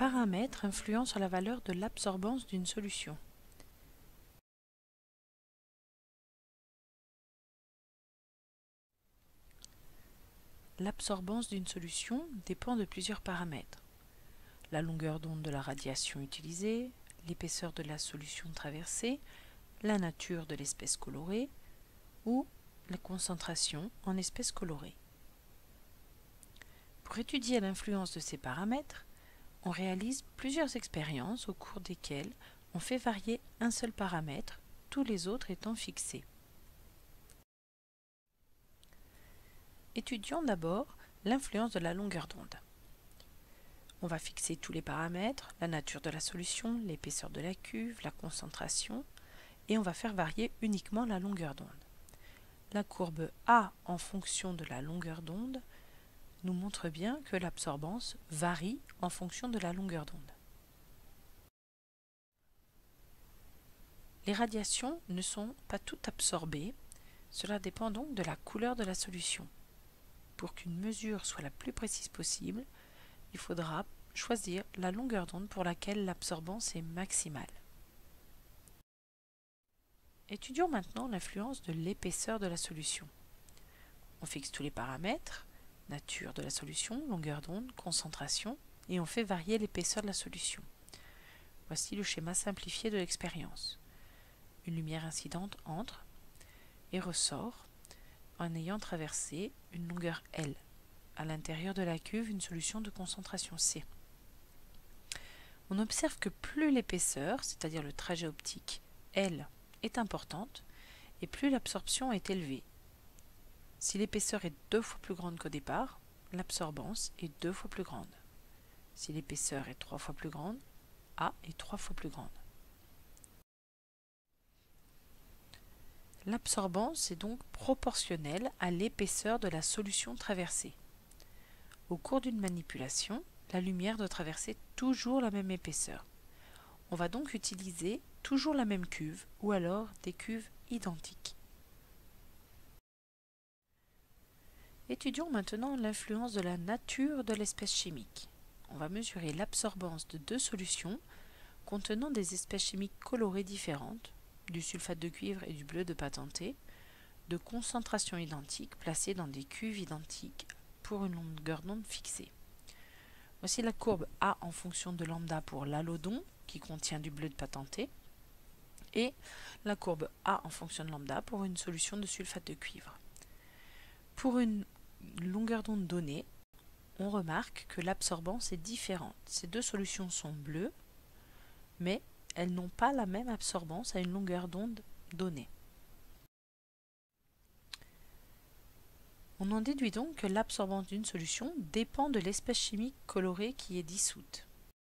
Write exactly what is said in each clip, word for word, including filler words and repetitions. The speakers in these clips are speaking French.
paramètres influant sur la valeur de l'absorbance d'une solution. L'absorbance d'une solution dépend de plusieurs paramètres. La longueur d'onde de la radiation utilisée, l'épaisseur de la solution traversée, la nature de l'espèce colorée ou la concentration en espèce colorée. Pour étudier l'influence de ces paramètres, on réalise plusieurs expériences au cours desquelles on fait varier un seul paramètre, tous les autres étant fixés. Étudions d'abord l'influence de la longueur d'onde. On va fixer tous les paramètres, la nature de la solution, l'épaisseur de la cuve, la concentration, et on va faire varier uniquement la longueur d'onde. La courbe A en fonction de la longueur d'onde nous montre bien que l'absorbance varie en fonction de la longueur d'onde. Les radiations ne sont pas toutes absorbées, cela dépend donc de la couleur de la solution. Pour qu'une mesure soit la plus précise possible, il faudra choisir la longueur d'onde pour laquelle l'absorbance est maximale. Étudions maintenant l'influence de l'épaisseur de la solution. On fixe tous les paramètres, nature de la solution, longueur d'onde, concentration, et on fait varier l'épaisseur de la solution. Voici le schéma simplifié de l'expérience. Une lumière incidente entre et ressort en ayant traversé une longueur L. À l'intérieur de la cuve, une solution de concentration C. On observe que plus l'épaisseur, c'est-à-dire le trajet optique L, est importante, et plus l'absorption est élevée. Si l'épaisseur est deux fois plus grande qu'au départ, l'absorbance est deux fois plus grande. Si l'épaisseur est trois fois plus grande, A est trois fois plus grande. L'absorbance est donc proportionnelle à l'épaisseur de la solution traversée. Au cours d'une manipulation, la lumière doit traverser toujours la même épaisseur. On va donc utiliser toujours la même cuve ou alors des cuves identiques. Étudions maintenant l'influence de la nature de l'espèce chimique. On va mesurer l'absorbance de deux solutions contenant des espèces chimiques colorées différentes, du sulfate de cuivre et du bleu de patenté, de concentration identique placées dans des cuves identiques pour une longueur d'onde fixée. Voici la courbe A en fonction de lambda pour l'halodon, qui contient du bleu de patenté, et la courbe A en fonction de lambda pour une solution de sulfate de cuivre. Pour une longueur d'onde donnée, on remarque que l'absorbance est différente. Ces deux solutions sont bleues, mais elles n'ont pas la même absorbance à une longueur d'onde donnée. On en déduit donc que l'absorbance d'une solution dépend de l'espèce chimique colorée qui est dissoute.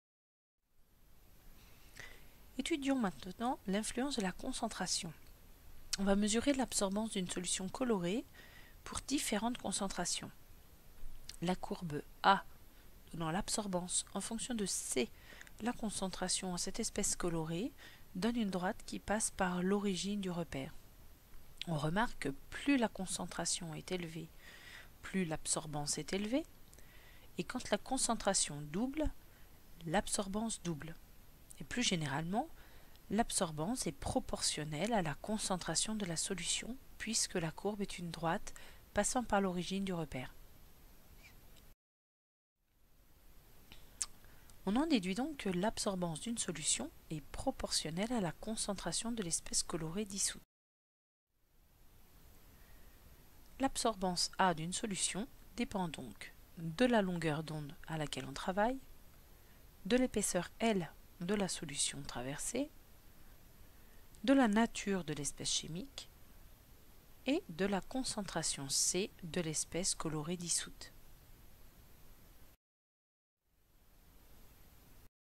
Étudions maintenant l'influence de la concentration. On va mesurer l'absorbance d'une solution colorée pour différentes concentrations. La courbe A donnant l'absorbance en fonction de C, la concentration en cette espèce colorée, donne une droite qui passe par l'origine du repère. On remarque que plus la concentration est élevée, plus l'absorbance est élevée, et quand la concentration double, l'absorbance double. Et plus généralement, l'absorbance est proportionnelle à la concentration de la solution, puisque la courbe est une droite passant par l'origine du repère. On en déduit donc que l'absorbance d'une solution est proportionnelle à la concentration de l'espèce colorée dissoute. L'absorbance A d'une solution dépend donc de la longueur d'onde à laquelle on travaille, de l'épaisseur L de la solution traversée, de la nature de l'espèce chimique et de la concentration C de l'espèce colorée dissoute.